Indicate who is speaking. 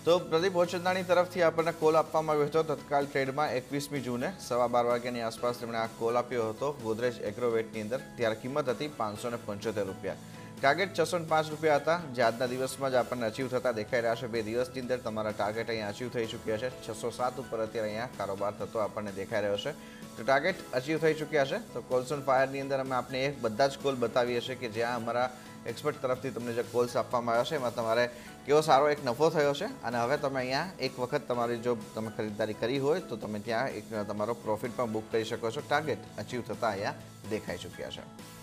Speaker 1: તો પ્રદીપ ઓચંદાણી તરફથી આપણને કોલ આપવામાં આવ્યો હતો તત્કાલ ટ્રેડમાં 21મી જૂને 12:15 વાગ્યાની આસપાસ તેમણે આ કોલ આપ્યો હતો ગોદરેજ એગ્રોવેટની અંદર. ત્યારે કિંમત હતી ₹575. ટાર્ગેટ ₹605 હતા, જે આજના દિવસમાં જ આપણને અચીવ થતા દેખાઈ રહ્યા છે. 2 દિવસની અંદર તમારા ટાર્ગેટ અહીંયા અચીવ થઈ ચૂક્યા છે. 607 ઉપર અત્યારે અહીંયા કારોબાર થતો આપણને દેખાઈ રહ્યો છે. તો ટાર્ગેટ અચીવ થઈ ચૂક્યા છે. તો કોલ્સ ઓન ફાયરની અંદર અમે આપણે બધા જ કોલ બતાવીએ છીએ કે જ્યાં અમારા એક્સપર્ટ તરફથી તમને જે કોલ્સ આપવામાં આવ્યા છે એમાં તમારે કેવો સારો એક નફો થયો છે અને હવે તમે અહીંયા એક વખત તમારી જો તમે ખરીદદારી કરી હોય તો તમે ત્યાં એક તમારો પ્રોફિટ પણ બુક કરી શકો છો. ટાર્ગેટ અચીવ થતા અહીંયા દેખાઈ ચૂક્યા છે.